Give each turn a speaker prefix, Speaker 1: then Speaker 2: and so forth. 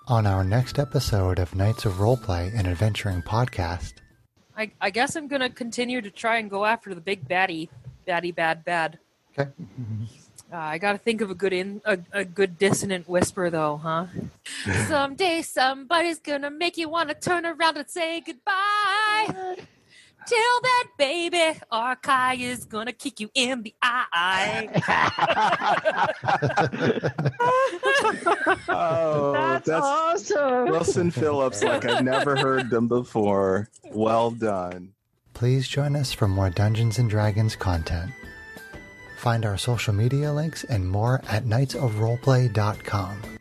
Speaker 1: On our next episode of Knights of Roleplay, an adventuring podcast.
Speaker 2: I guess I'm going to continue to try and go after the big baddie. Bad.
Speaker 1: Okay.
Speaker 2: I got to think of a good dissonant whisper, though, huh? Someday somebody's going to make you want to turn around and say goodbye. Till then, baby, Arkai is going to kick you in the eye.
Speaker 3: Oh, that's
Speaker 4: awesome.
Speaker 3: Wilson Phillips, like I've never heard them before. Well done.
Speaker 1: Please join us for more Dungeons & Dragons content. Find our social media links and more at knightsofroleplay.com.